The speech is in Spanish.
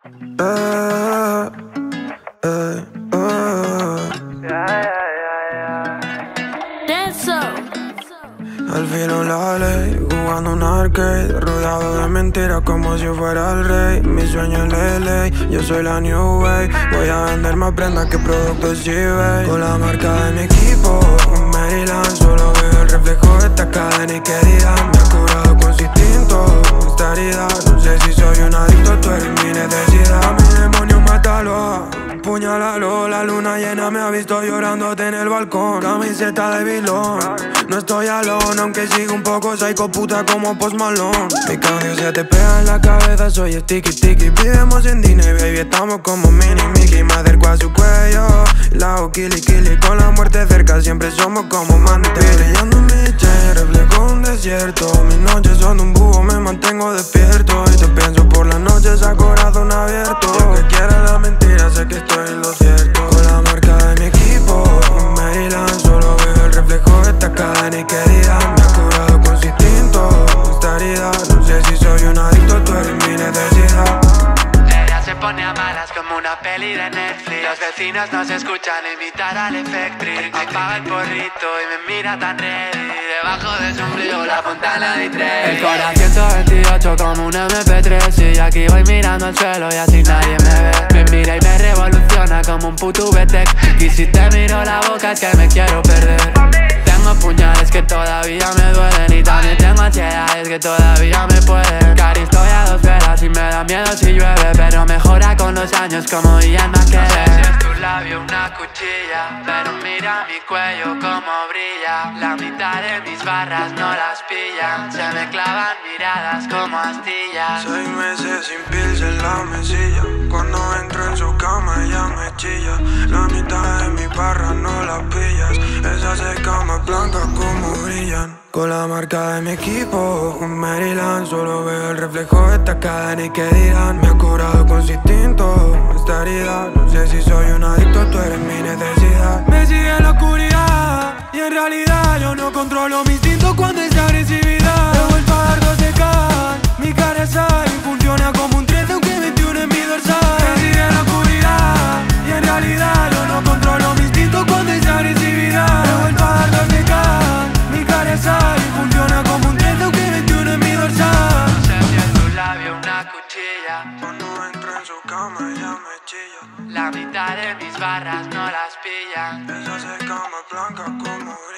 Eh, eh, eh. Al filo la ley, jugando un arcade, rodeado de mentiras como si fuera el rey. Mi sueño es LA, yo soy la New Way. Voy a vender más prendas que productos eBay. Con la marca de mi equipo, un Maryland. Solo veo el reflejo de esta cadena y que dirán. Me ha curado con su instinto, esta herida. No sé si soy un adicto, tú eres mi necesidad. Mi demonio, mátalo, puñalalo. La luna llena me ha visto llorándote en el balcón. Camiseta de vilón, no estoy alone, aunque sigo un poco psycho puta como Post Malone. Mi cambio se te pega en la cabeza, soy sticky. Vivimos en Disney, baby, estamos como Minnie Mickey. Me acerco a su cuello, la hago killy. Con la muerte cerca, siempre somos como Mandy. Brillando en mi chain, reflejo un desierto. Mis noches son un búho, me mantengo despierto. Y te pienso por las noches a corazón abierto. Y aunque quiera la mentira, sé que estoy en lo cierto. Con la marca de mi equipo, un Maryland. Solo veo el reflejo de esta cadena y que dirán. Me ha curado con su instinto, esta herida. No sé si soy un adicto, tú eres mi necesidad. Ella se pone a malas como una peli de Netflix. Los vecinos nos escuchan imitar al Electric. Apaga el porrito y me mira tan ready. Debajo de su ombligo la fontana de tres. El corazón 128 como un MP3. Y aquí voy mirando al suelo y así nadie me ve. Me mira y me revoluciona como un puto VTEC. Y si te miro la boca es que me quiero perder. Tengo puñales que todavía me duelen. Y también tengo ansiedades que todavía me pueden. Cari, estoy a dos velas y me da miedo si llueve. Pero mejora con los años como Ian McKellen. No sé si es tu labio una cuchilla, pero mira mi cuello como brilla. La mitad de mis barras no las pillan. Se me clavan miradas como astillas. 6 meses sin pills en la mesilla. Cuando entro en su cama ella me chilla. La mitad de mis barras no las pillas. Esas escamas blancas como brillan. Con la marca de mi equipo, un Maryland. Solo veo el reflejo de esta cadena y que dirán. Me ha curado con su instinto, esta herida. No sé si soy un adicto, tú eres mi necesidad. Me sigue la oscuridad y en realidad yo no controlo mi instinto cuando es agresividad. He vuelto a dar 12K, mi cara sale y funciona como un 13 aunque 21 en mi dorsal. Me sigue la oscuridad y en realidad yo no controlo mi instinto cuando es agresividad. He vuelto a dar 12K, mi cara sale y funciona como un 13 aunque 21 en mi dorsal. No sé si es tu labio una cuchilla. Cuando entro en su cama ella me chilla. La mitad de mis barras no las pillan. Esas escamas blancas como brillan.